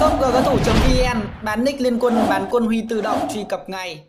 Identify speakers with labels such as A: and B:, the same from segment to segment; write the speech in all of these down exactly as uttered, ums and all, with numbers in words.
A: shop g g thủ chấm vn, bán nick Liên Quân, bán quân huy tự động, truy cập ngay.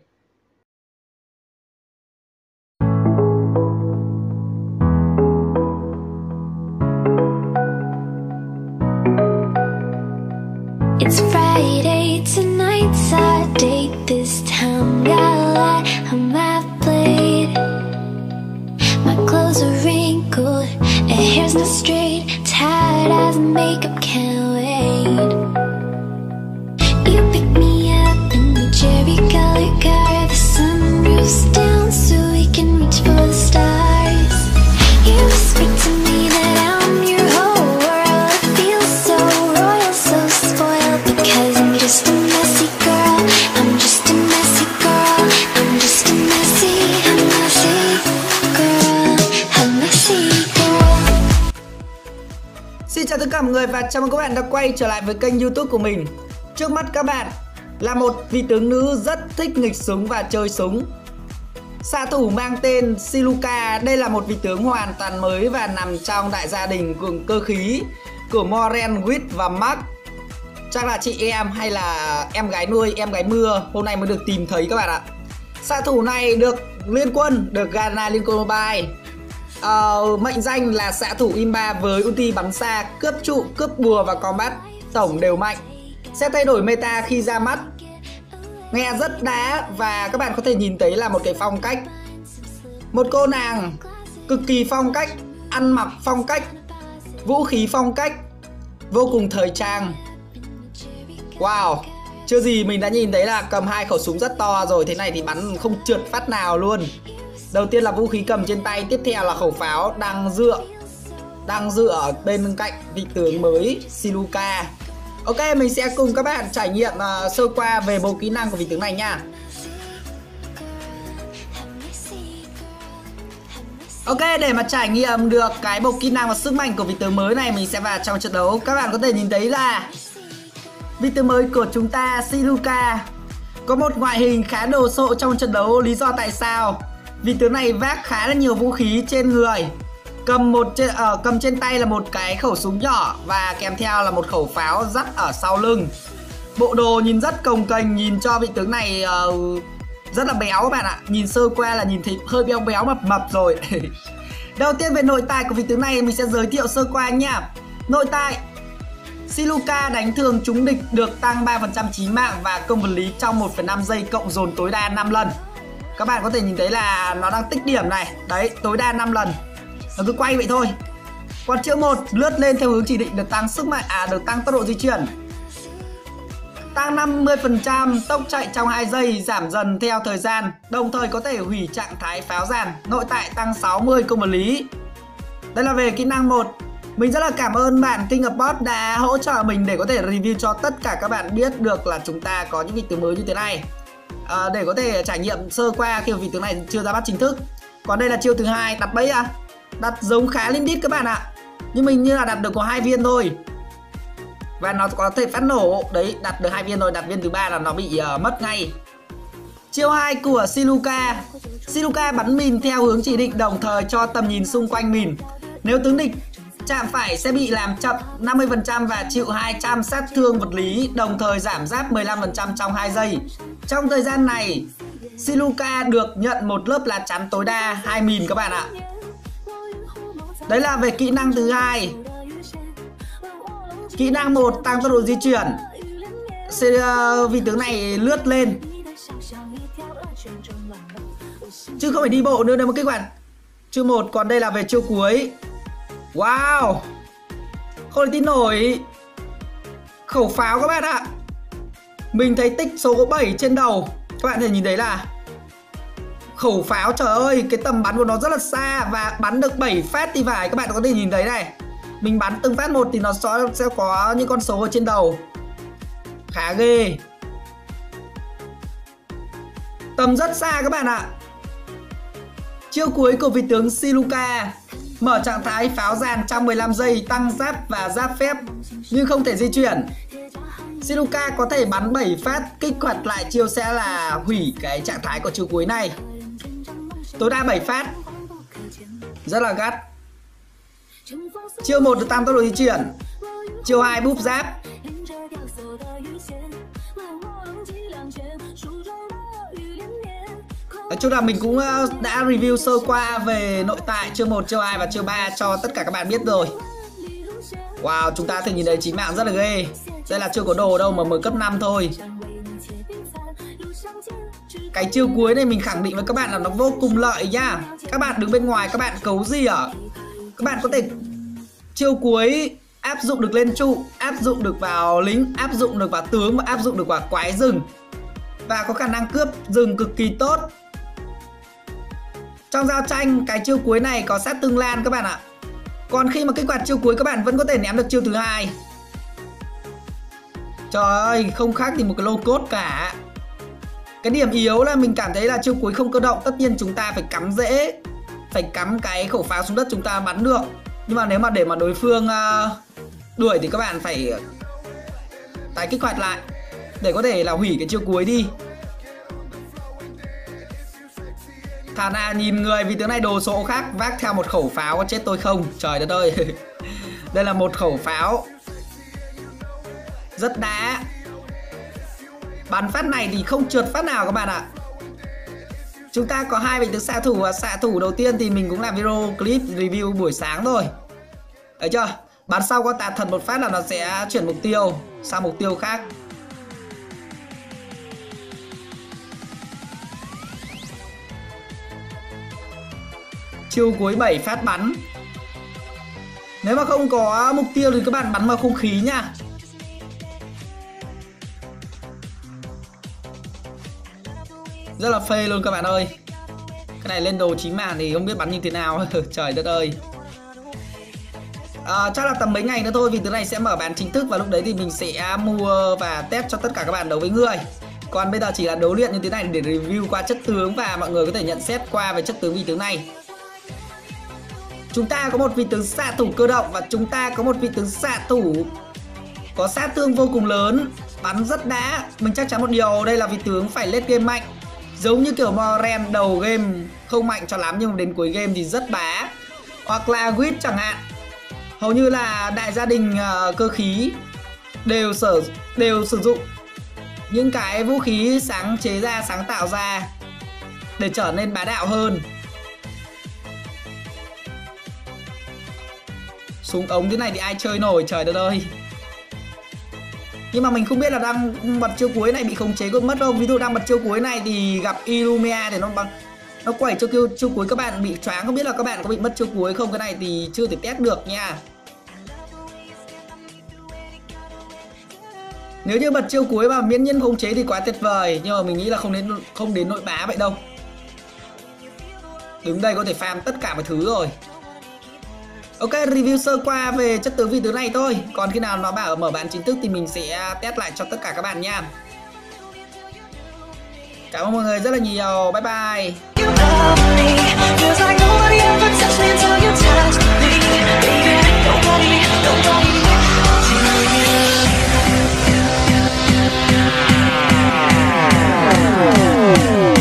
B: It's Friday, tonight's our date. This time got a lot on my plate. My clothes are wrinkled and hair's not straight. Tired as makeup, can't wait. You pick me up in the cherry colored car. The sunroof's down so we can reach for the stars. You whisper to me that I'm your whole world. It feels so royal, so spoiled. Because I'm just a messy girl. I'm just a messy girl. I'm just a messy, a messy girl. A messy girl.
A: Xin chào tất cả mọi người và chào mừng các bạn đã quay trở lại với kênh YouTube của mình. Trước mắt các bạn là một vị tướng nữ rất thích nghịch súng và chơi súng. Xạ thủ mang tên Siluka. Đây là một vị tướng hoàn toàn mới và nằm trong đại gia đình của cơ khí của Moren, Wit và Mark. Chắc là chị em hay là em gái nuôi, em gái mưa hôm nay mới được tìm thấy các bạn ạ. Xạ thủ này được Liên Quân, được Ghana Liên Quân Mobile. Uh, mệnh danh là xạ thủ Imba với ulti bắn xa, cướp trụ, cướp bùa và combat tổng đều mạnh. Sẽ thay đổi meta khi ra mắt. Nghe rất đá và các bạn có thể nhìn thấy là một cái phong cách. Một cô nàng cực kỳ phong cách, ăn mặc phong cách, vũ khí phong cách, vô cùng thời trang. Wow, chưa gì mình đã nhìn thấy là cầm hai khẩu súng rất to rồi. Thế này thì bắn không trượt phát nào luôn. Đầu tiên là vũ khí cầm trên tay, tiếp theo là khẩu pháo đang dựa Đang dựa ở bên cạnh vị tướng mới Siluka. Ok, mình sẽ cùng các bạn trải nghiệm uh, sơ qua về bộ kỹ năng của vị tướng này nha. Ok, để mà trải nghiệm được cái bộ kỹ năng và sức mạnh của vị tướng mới này, mình sẽ vào trong trận đấu. Các bạn có thể nhìn thấy là vị tướng mới của chúng ta Siluka có một ngoại hình khá đồ sộ trong trận đấu. Lý do tại sao? Vị tướng này vác khá là nhiều vũ khí trên người. Cầm một trên, uh, cầm trên tay là một cái khẩu súng nhỏ và kèm theo là một khẩu pháo dắt ở sau lưng. Bộ đồ nhìn rất cồng kềnh, nhìn cho vị tướng này uh, rất là béo các bạn ạ. Nhìn sơ qua là nhìn thấy hơi béo béo mập mập rồi. Đầu tiên về nội tại của vị tướng này mình sẽ giới thiệu sơ qua nha. Nội tại: Siluka đánh thường trúng địch được tăng ba phần trăm chí mạng và công vật lý trong một phẩy năm giây, cộng dồn tối đa năm lần. Các bạn có thể nhìn thấy là nó đang tích điểm này. Đấy, tối đa năm lần. Nó cứ quay vậy thôi. Còn chữ một lướt lên theo hướng chỉ định được tăng sức mạnh, à được tăng tốc độ di chuyển. Tăng năm mươi phần trăm tốc chạy trong hai giây, giảm dần theo thời gian. Đồng thời có thể hủy trạng thái pháo giàn. Nội tại tăng sáu mươi công vật lý. Đây là về kỹ năng một. Mình rất là cảm ơn bạn King of Bot đã hỗ trợ mình để có thể review cho tất cả các bạn biết được là chúng ta có những vị tướng mới như thế này. À, để có thể trải nghiệm sơ qua khi vị tướng này chưa ra mắt chính thức. Còn đây là chiêu thứ hai, đặt bẫy à? Đặt giống khá linh đít các bạn ạ. Nhưng mình như là đặt được có hai viên thôi. Và nó có thể phát nổ. Đấy, đặt được hai viên rồi, đặt viên thứ ba là nó bị uh, mất ngay. Chiêu hai của Siluka. Siluka bắn mìn theo hướng chỉ định, đồng thời cho tầm nhìn xung quanh mìn. Nếu tướng địch chạm phải sẽ bị làm chậm năm mươi phần trăm và chịu hai trăm sát thương vật lý, đồng thời giảm giáp mười lăm phần trăm trong hai giây. Trong thời gian này, Siluka được nhận một lớp lá chắn tối đa hai mìn các bạn ạ. Đấy là về kỹ năng thứ hai. Kỹ năng một, tăng tốc độ di chuyển. Vị tướng này lướt lên chứ không phải đi bộ nữa đâu mà các bạn. Chiêu một. Còn đây là về chiêu cuối. Wow, không thể tin nổi. Khẩu pháo các bạn ạ. Mình thấy tích số bảy trên đầu. Các bạn thể nhìn thấy là khẩu pháo, trời ơi, cái tầm bắn của nó rất là xa và bắn được bảy phát thì phải. Các bạn có thể nhìn thấy này. Mình bắn từng phát một thì nó sẽ có những con số ở trên đầu. Khá ghê. Tầm rất xa các bạn ạ. Chiêu cuối của vị tướng Siluka. Mở trạng thái pháo giàn trong mười lăm giây, tăng giáp và giáp phép nhưng không thể di chuyển. Siluka có thể bắn bảy phát, kích hoạt lại chiêu sẽ là hủy cái trạng thái của chiêu cuối này. Tối đa bảy phát. Rất là gắt. Chiêu một được tăng tốc độ di chuyển. Chiêu hai búp giáp. chung là mình cũng đã review sơ qua về nội tại chiêu một, chiêu hai và chiêu ba cho tất cả các bạn biết rồi. Wow, chúng ta thể nhìn thấy chín mạng rất là ghê. Đây là chưa có đồ đâu mà mới cấp năm thôi. Cái chiêu cuối này mình khẳng định với các bạn là nó vô cùng lợi nhá. Các bạn đứng bên ngoài các bạn cấu gì à? Các bạn có thể chiêu cuối áp dụng được lên trụ, áp dụng được vào lính, áp dụng được vào tướng và áp dụng được vào quái rừng. Và có khả năng cướp rừng cực kỳ tốt. Trong giao tranh cái chiêu cuối này có sát tương lan các bạn ạ. Còn khi mà kích hoạt chiêu cuối các bạn vẫn có thể ném được chiêu thứ hai. Trời ơi, không khác thì một cái lô cốt cả. Cái điểm yếu là mình cảm thấy là chiêu cuối không cơ động. Tất nhiên chúng ta phải cắm rễ, phải cắm cái khẩu pháo xuống đất chúng ta bắn được. Nhưng mà nếu mà để mà đối phương uh, đuổi thì các bạn phải tái kích hoạt lại để có thể là hủy cái chiêu cuối đi. Thà nào nhìn người vì tướng này đồ số khác vác theo một khẩu pháo có chết tôi không? Trời đất ơi. Đây là một khẩu pháo rất đá. Bắn phát này thì không trượt phát nào các bạn ạ. Chúng ta có hai vị tướng xạ thủ. Và xạ thủ đầu tiên thì mình cũng làm video clip review buổi sáng thôi. Thấy chưa? Bắn sau có tà thần một phát là nó sẽ chuyển mục tiêu sang mục tiêu khác. Chiêu cuối bảy phát bắn. Nếu mà không có mục tiêu thì các bạn bắn vào không khí nha. Rất là phê luôn các bạn ơi. Cái này lên đồ chín màn thì không biết bắn như thế nào. Trời đất ơi. à, Chắc là tầm mấy ngày nữa thôi, vì thứ này sẽ mở bán chính thức. Và lúc đấy thì mình sẽ mua và test cho tất cả các bạn đấu với người. Còn bây giờ chỉ là đấu luyện như thế này để review qua chất tướng. Và mọi người có thể nhận xét qua về chất tướng vị tướng này. Chúng ta có một vị tướng xạ thủ cơ động. Và chúng ta có một vị tướng xạ thủ có sát thương vô cùng lớn, bắn rất đã. Mình chắc chắn một điều, đây là vị tướng phải late game mạnh. Giống như kiểu Moren đầu game không mạnh cho lắm, nhưng mà đến cuối game thì rất bá. Hoặc là Wit chẳng hạn. Hầu như là đại gia đình uh, cơ khí đều sở đều sử dụng những cái vũ khí sáng chế ra, sáng tạo ra để trở nên bá đạo hơn. Súng ống thế này thì ai chơi nổi, trời đất ơi. Nhưng mà mình không biết là đang bật chiêu cuối này bị khống chế có mất không. Ví dụ đang bật chiêu cuối này thì gặp Illumia thì nó bằng nó quẩy cho chiêu, chiêu cuối các bạn bị choáng. Không biết là các bạn có bị mất chiêu cuối không. Cái này thì chưa thể test được nha. Nếu như bật chiêu cuối mà miễn nhiên khống chế thì quá tuyệt vời. Nhưng mà mình nghĩ là không đến không đến nội bá vậy đâu. Đứng đây có thể farm tất cả mọi thứ rồi. Ok, review sơ qua về chất tướng vị tướng này thôi. Còn khi nào nó bảo mở bán chính thức thì mình sẽ test lại cho tất cả các bạn nha. Cảm ơn mọi người rất là nhiều. Bye bye.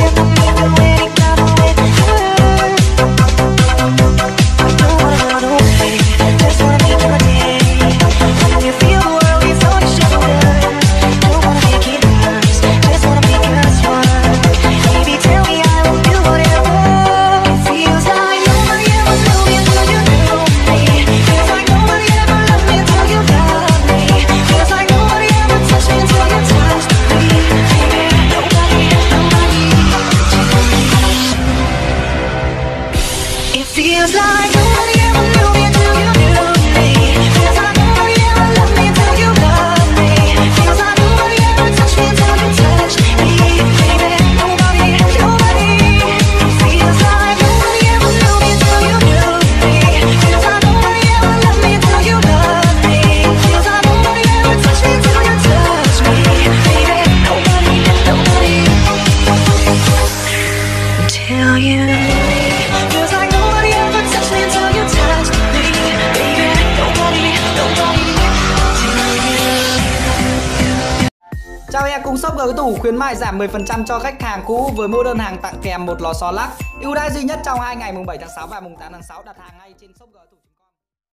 A: I don't Chào e cùng shop G Tủ khuyến mại giảm mười phần trăm cho khách hàng cũ với mỗi đơn hàng tặng kèm một lò xo lắc. Ưu đãi duy nhất trong hai ngày mùng bảy tháng sáu và mùng tám tháng sáu, đặt hàng ngay trên shop G Tủ.